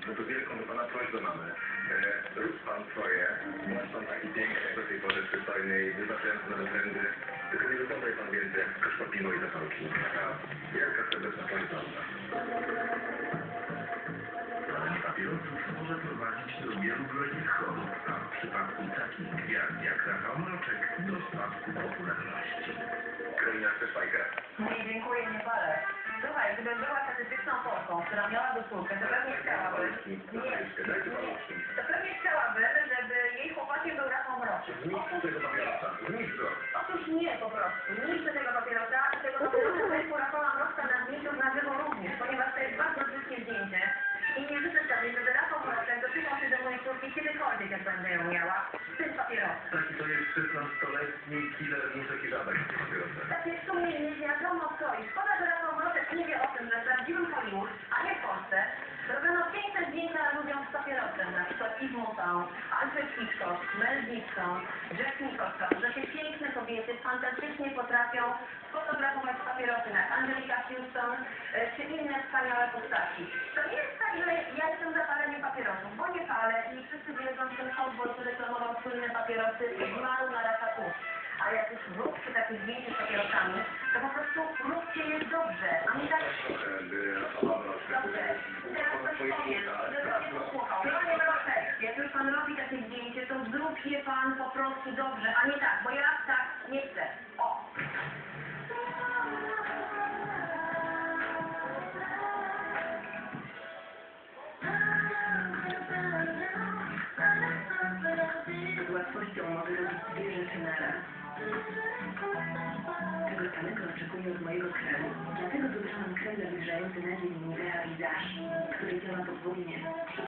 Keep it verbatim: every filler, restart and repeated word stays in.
No to wielką do pana prośbę mamy. E, rób pan swoje, bądź pan taki piękny, jak do tej pory przystojny i wybaczający na błędy, tylko nie wyglądaj pan więcej jak kaszpapino i zapałki. Taka wielka, serdeczna prośba. Palenie papierosów może prowadzić do wielu groźnych chorób, a w przypadku takich gwiazd jak Rafał Mroczek do spadku popularności. Karolina, chcesz fajkę? Nie, dziękuję, nie palę. Słuchaj, gdybym była statystyczną Polką, która miałaby córkę, to pewnie chciałabym... Nie, to pewnie chciałabym, żeby jej chłopakiem był Rafał Mroczek. Zniszcz tego papierosa, zniszcz go. Otóż nie, po prostu. Niszczę tego papierosa i tego papierosa wejku Rafała Mroczka na zdjęciu na żywo również, ponieważ to jest bardzo brzydkie zdjęcie. I nie życzę sobie, żeby Rafał Mroczek dotykał się do mojej córki kiedykolwiek, jak będę ją miała, z tym papierosem. Taki to jest szesnastoletni killer muszek i żabek z papierosa. Takie w sumie nie wiadomo co. I szkoda, że Rafał Mroczek nie wie o tym, że w prawdziwym Hollywood, a nie w Polsce, robiono piękne zdjęcia ludziom z papierosem, na przykład Yves Montand, Alfred Hitchcock, Mel Gibson, Jack Nicholson, że te piękne kobiety fantastycznie potrafią fotografować papierosy, jak Angelika Houston e, czy inne wspaniałe postaci. To nie jest tak, że ja jestem za paleniem papierosów, bo nie palę i wszyscy wiedzą, że ten Hotboy, który reklamował słynne papierosy, zmarł na raka ust. Ale jak już róbcie takie zdjęcie z papierosami, to po prostu róbcie je dobrze, a nie tak... Dobrze, teraz coś powiem, żeby pan nie posłuchał. Panie Mroczek, jak już pan robi takie zdjęcie, to zrób je pan po prostu dobrze, a nie tak, bo ja tak nie chcę. O! Z łatwością mogę robić dwie rzeczy naraz. Tego samego oczekuję od mojego kremu. Dlatego wybrałam krem nawilżający na dzień Nivea Visage, który działa podwójnie.